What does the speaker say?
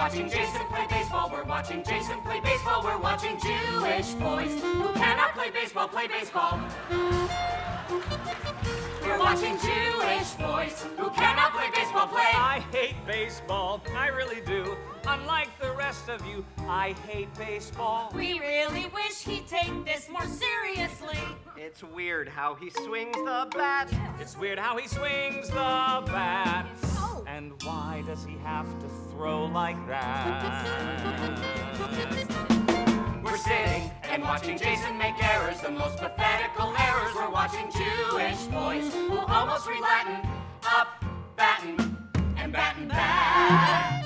watching Jason play baseball. We're watching Jason play baseball. We're watching Jewish boys who cannot play baseball play baseball. We're watching Jewish boys who cannot play baseball play. I hate baseball, I really do. Unlike the rest of you, I hate baseball. We really wish he'd take this more seriously. It's weird how he swings the bat. It's weird how he swings the bat. Oh. And why does he have to throw like that? We're sitting and watching Jason make errors, the most pathetical errors. We're watching Jewish boys who almost read Latin, up, battin', and battin' back.